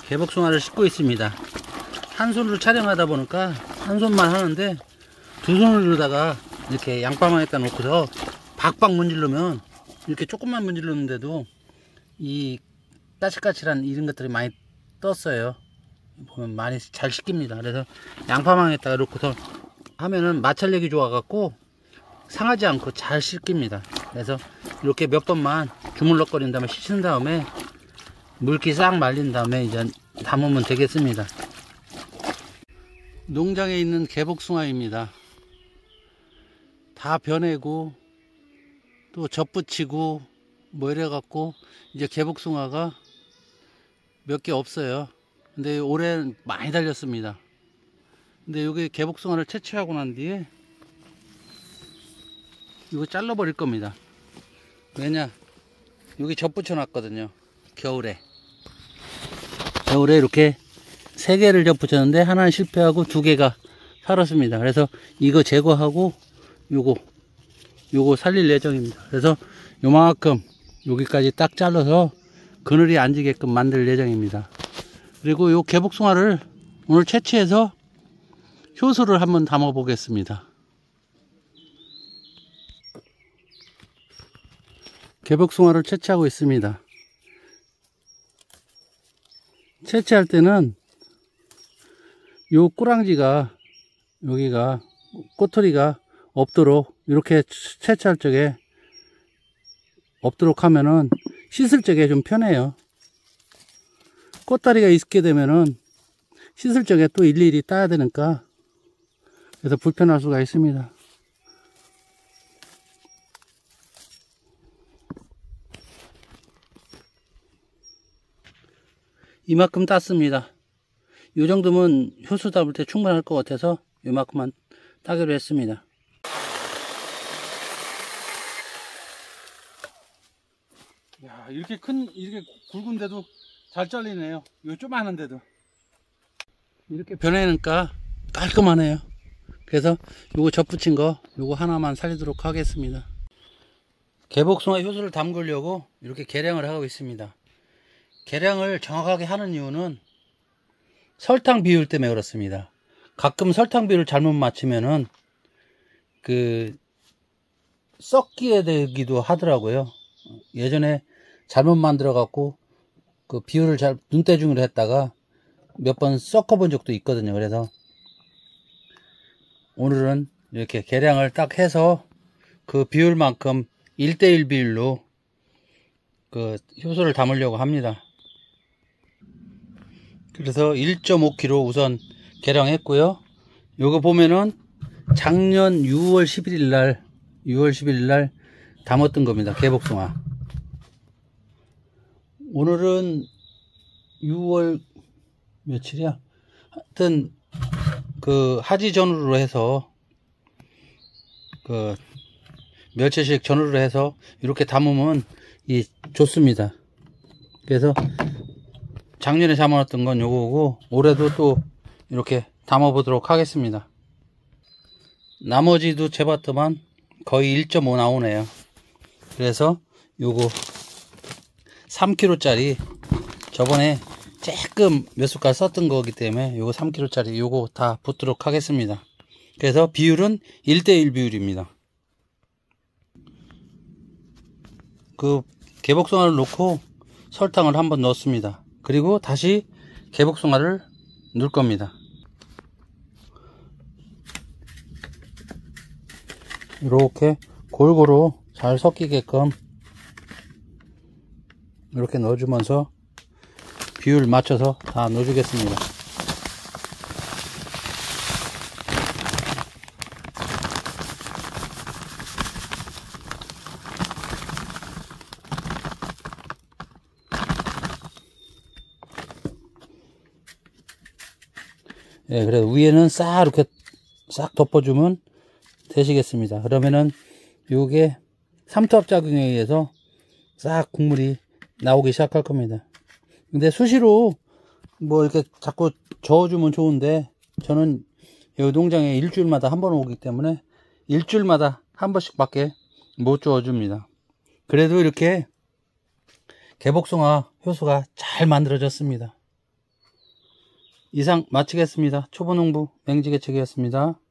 개복숭아를 씻고 있습니다. 한 손으로 촬영하다 보니까 한 손만 하는데 두 손으로다가 이렇게 양파망에다 놓고서 박박 문지르면 이렇게 조금만 문지르는데도 이 까칠까칠한 이런 것들이 많이 떴어요. 보면 많이 잘 씻깁니다. 그래서 양파망에다가 놓고서 하면은 마찰력이 좋아 갖고 상하지 않고 잘 씻깁니다. 그래서 이렇게 몇 번만 주물럭거린 다음에 씻은 다음에 물기 싹 말린 다음에 이제 담으면 되겠습니다. 농장에 있는 개복숭아입니다. 다 변해고 또 젖붙이고 뭐 이래 갖고 이제 개복숭아가 몇 개 없어요. 근데 올해는 많이 달렸습니다. 근데 여기 개복숭아를 채취하고 난 뒤에 이거 잘라 버릴 겁니다. 왜냐, 여기 젖붙여 놨거든요. 겨울에 이렇게 3개를 젖붙였는데 하나는 실패하고 2개가 살았습니다. 그래서 이거 제거하고 요거 살릴 예정입니다. 그래서 요만큼 여기까지 딱 잘라서 그늘이 앉게끔 만들 예정입니다. 그리고 요 개복숭아를 오늘 채취해서 효소를 한번 담아 보겠습니다. 개복숭아를 채취하고 있습니다. 채취할 때는 요 꼬랑지가 여기가 꼬투리가 없도록 이렇게 채취할 적에 없도록 하면은 씻을 적에 좀 편해요. 꼬다리가 있게 되면은 씻을 적에 또 일일이 따야 되니까 그래서 불편할 수가 있습니다. 이만큼 땄습니다. 이 정도면 효소 담을 때 충분할 것 같아서 이만큼만 따기로 했습니다. 야, 이렇게 굵은데도 잘 잘리네요. 요 조그마한데도 이렇게 변해니까 깔끔하네요. 그래서 요거 젖붙인 거 요거 하나만 살리도록 하겠습니다. 개복숭아 효소를 담그려고 이렇게 계량을 하고 있습니다. 계량을 정확하게 하는 이유는 설탕 비율 때문에 그렇습니다. 가끔 설탕 비율을 잘못 맞추면은 썩게 되기도 하더라고요. 예전에 잘못 만들어 갖고 그 비율을 잘 눈대중으로 했다가 몇 번 섞어 본 적도 있거든요. 그래서 오늘은 이렇게 계량을 딱 해서 그 비율만큼 1:1 비율로 그 효소를 담으려고 합니다. 그래서 1.5kg 우선 계량했고요. 요거 보면은 작년 6월 11일 날 담았던 겁니다. 개복숭아. 오늘은 6월 며칠이야? 하여튼 그 하지 전후로 해서 그 며칠씩 전후로 해서 이렇게 담으면 좋습니다. 그래서 작년에 담아놨던 건 요거고 올해도 또 이렇게 담아 보도록 하겠습니다. 나머지도 재봤더만 거의 1.5 나오네요. 그래서 요거 3kg 짜리 저번에 조금 몇 숟갈 썼던 거기 때문에 요거 3kg 짜리 요거 다 붓도록 하겠습니다. 그래서 비율은 1:1 비율입니다. 그 개복숭아를 넣고 설탕을 한번 넣습니다. 그리고 다시 개복숭아를 넣을 겁니다. 이렇게 골고루 잘 섞이게끔 이렇게 넣어주면서 비율 맞춰서 다 넣어주겠습니다. 예, 그래 위에는 싹 이렇게 싹 덮어주면 되시겠습니다. 그러면은 요게 삼투압 작용에 의해서 싹 국물이 나오기 시작할 겁니다. 근데 수시로 뭐 이렇게 자꾸 저어주면 좋은데 저는 여기 농장에 일주일마다 한 번 오기 때문에 일주일마다 한 번씩 밖에 못 저어줍니다. 그래도 이렇게 개복숭아 효소가 잘 만들어졌습니다. 이상 마치겠습니다. 초보농부 맹지개척이었습니다.